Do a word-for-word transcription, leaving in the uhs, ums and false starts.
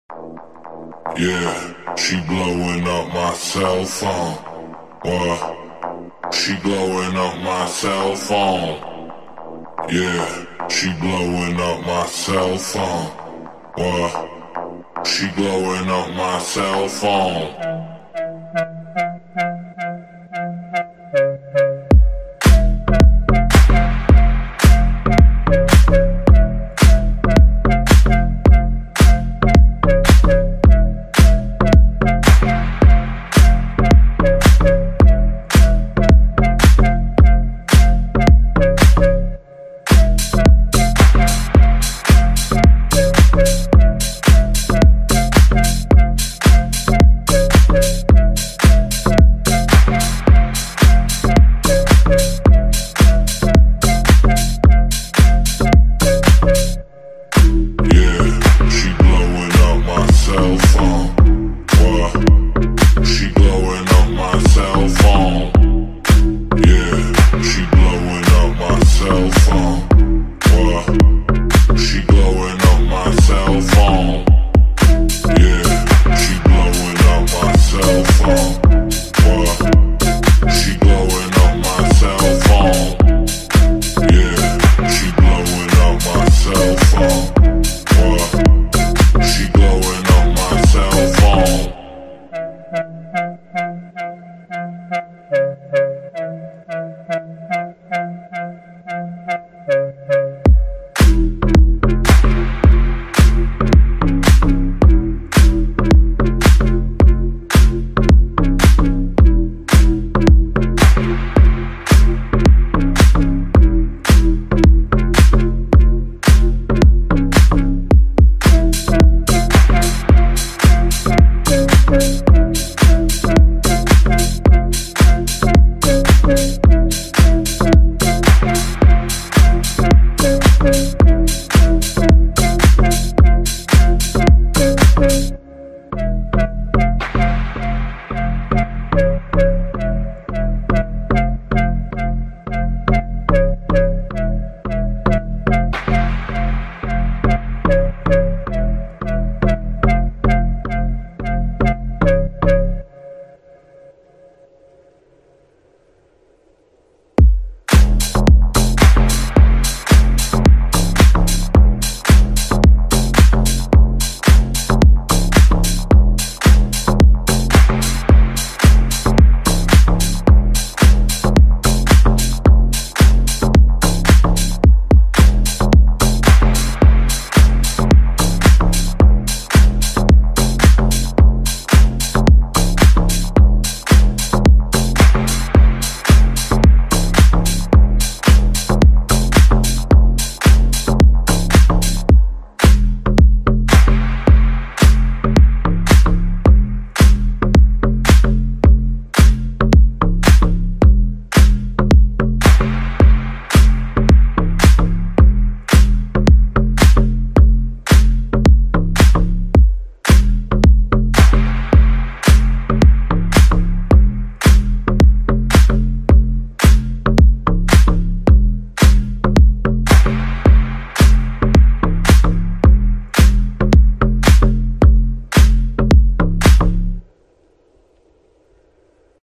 Yeah, she blowing up my cell phone. What? She blowing up my cell phone. Yeah, she blowing up my cell phone. What? She blowing up my cell phone. She blowing up my cell phone. Yeah, she blowing up my cell phone.